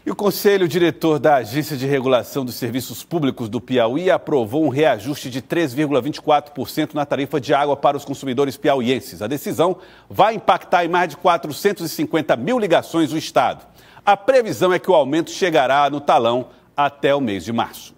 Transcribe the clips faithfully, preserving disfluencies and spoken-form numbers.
E o Conselho Diretor da Agência de Regulação dos Serviços Públicos do Piauí aprovou um reajuste de três vírgula vinte e quatro por cento na tarifa de água para os consumidores piauienses. A decisão vai impactar em mais de quatrocentas e cinquenta mil ligações do estado. A previsão é que o aumento chegará no talão até o mês de março.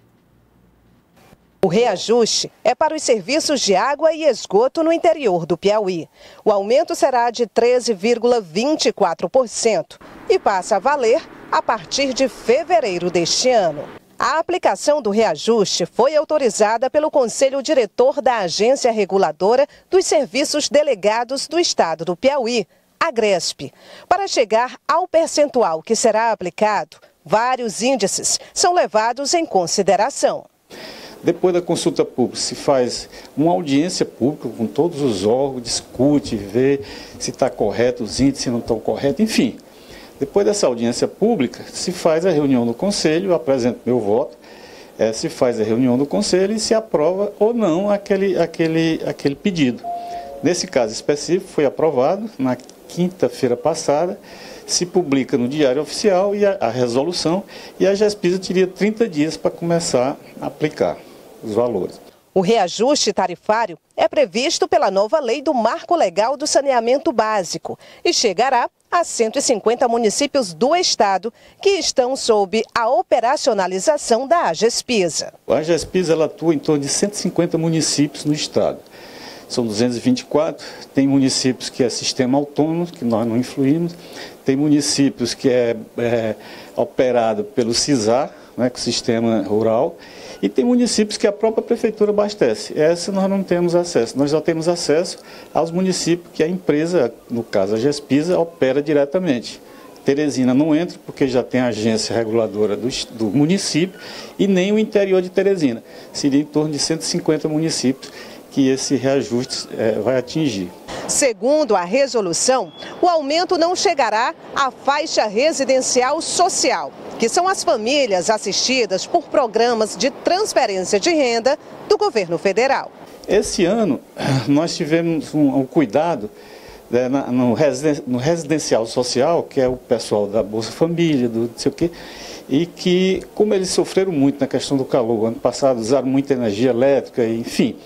O reajuste é para os serviços de água e esgoto no interior do Piauí. O aumento será de treze vírgula vinte e quatro por cento e passa a valer a partir de fevereiro deste ano. A aplicação do reajuste foi autorizada pelo Conselho Diretor da Agência Reguladora dos Serviços Delegados do Estado do Piauí, a Agresp. Para chegar ao percentual que será aplicado, vários índices são levados em consideração. Depois da consulta pública, se faz uma audiência pública com todos os órgãos, discute, vê se está correto os índices, se não estão corretos, enfim. Depois dessa audiência pública, se faz a reunião do Conselho, eu apresento meu voto, é, se faz a reunião do Conselho e se aprova ou não aquele, aquele, aquele pedido. Nesse caso específico, foi aprovado na quinta-feira passada, se publica no Diário Oficial e a, a resolução, e a Gespisa teria trinta dias para começar a aplicar os valores. O reajuste tarifário é previsto pela nova lei do Marco Legal do Saneamento Básico e chegará a cento e cinquenta municípios do estado que estão sob a operacionalização da Agespisa. A Agespisa ela atua em torno de cento e cinquenta municípios no estado. São duzentos e vinte e quatro, tem municípios que é sistema autônomo, que nós não influímos, tem municípios que é, é operado pelo CISAR, né, que é o Sistema Rural, e tem municípios que a própria prefeitura abastece. Essa nós não temos acesso, nós já temos acesso aos municípios que a empresa, no caso a Gespisa, opera diretamente. Teresina não entra porque já tem a agência reguladora do, do município e nem o interior de Teresina. Seria em torno de cento e cinquenta municípios que esse reajuste é, vai atingir. Segundo a resolução, o aumento não chegará à faixa residencial social, que são as famílias assistidas por programas de transferência de renda do governo federal. Esse ano, nós tivemos um, um cuidado né, no, residen, no residencial social, que é o pessoal da Bolsa Família, do não sei o quê, e que, como eles sofreram muito na questão do calor, ano passado usaram muita energia elétrica, enfim,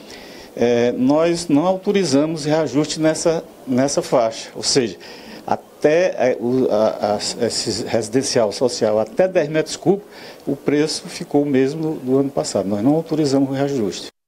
é, nós não autorizamos reajuste nessa, nessa faixa, ou seja, até o, a, a, esse residencial social, até dez metros cúbicos, o preço ficou o mesmo do, do ano passado, nós não autorizamos o reajuste.